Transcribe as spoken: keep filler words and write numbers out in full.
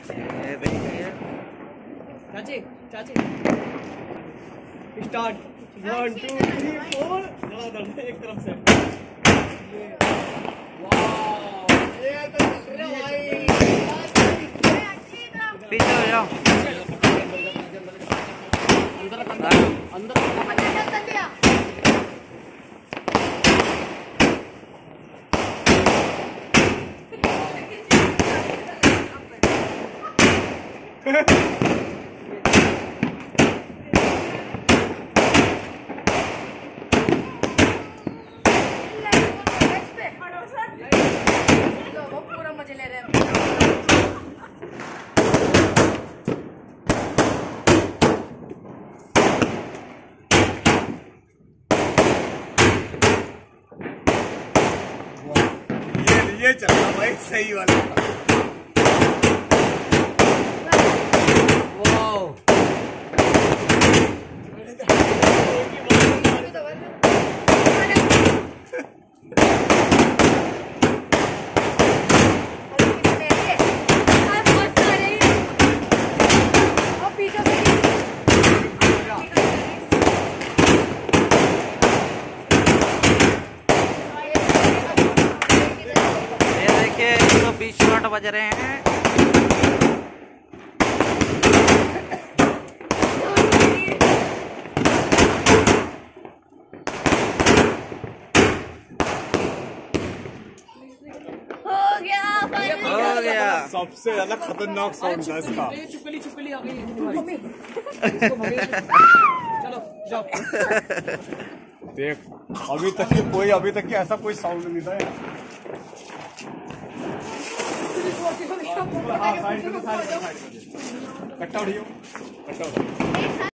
ये देखिए चाची चाची start one two three four एक तरफ से। पीछे हो जाओ अंदर पूरा मजे ले रहे हैं। ये ये चलता भाई सही वाला। बीस शॉट बज रहे हैं। हो गया हो गया। सबसे ज्यादा खतरनाक साउंड था इसका। चुपकली चुपकली आ गई चलो जाओ। देख अभी तक की कोई अभी तक की ऐसा कोई साउंड नहीं था यार। कट्टा उड़ियो कट्टा उड़ियो।